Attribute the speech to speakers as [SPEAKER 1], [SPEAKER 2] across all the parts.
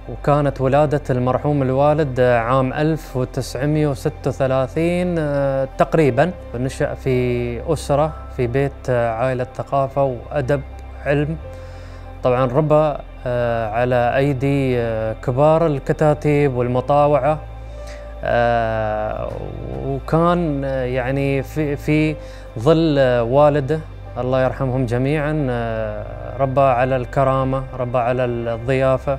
[SPEAKER 1] وكانت ولادة المرحوم الوالد عام 1936 تقريبا. نشأ في أسرة في بيت عائلة ثقافة وأدب علم. طبعا ربى على أيدي كبار الكتاتيب والمطاوعة، وكان يعني في ظل والده الله يرحمهم جميعا ربى على الكرامة، ربى على الضيافة،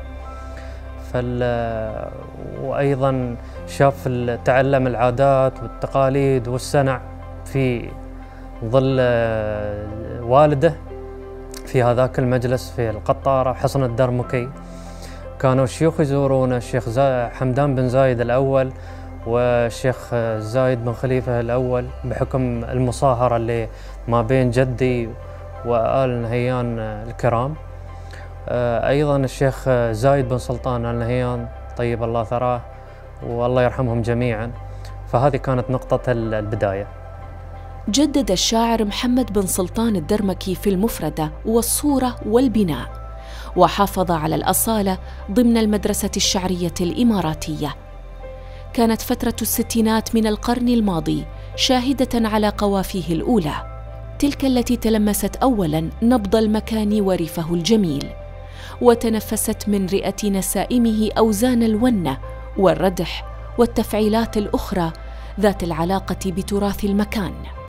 [SPEAKER 1] وأيضا تعلم العادات والتقاليد والسنع في ظل والده في هذاك المجلس في القطارة حصن الدرمكي. كانوا الشيوخ يزورون الشيخ حمدان بن زايد الأول والشيخ زايد بن خليفة الأول بحكم المصاهرة اللي ما بين جدي وآل نهيان الكرام. أيضا الشيخ زايد بن سلطان آل نهيان طيب الله ثراه والله يرحمهم جميعا. فهذه كانت نقطة البداية.
[SPEAKER 2] جدد الشاعر محمد بن سلطان الدرمكي في المفردة والصورة والبناء، وحافظ على الأصالة ضمن المدرسة الشعرية الإماراتية. كانت فترة الستينات من القرن الماضي شاهدة على قوافيه الأولى، تلك التي تلمست أولاً نبض المكان وريفه الجميل، وتنفست من رئة نسائمه أوزان الونة والردح والتفعيلات الأخرى ذات العلاقة بتراث المكان.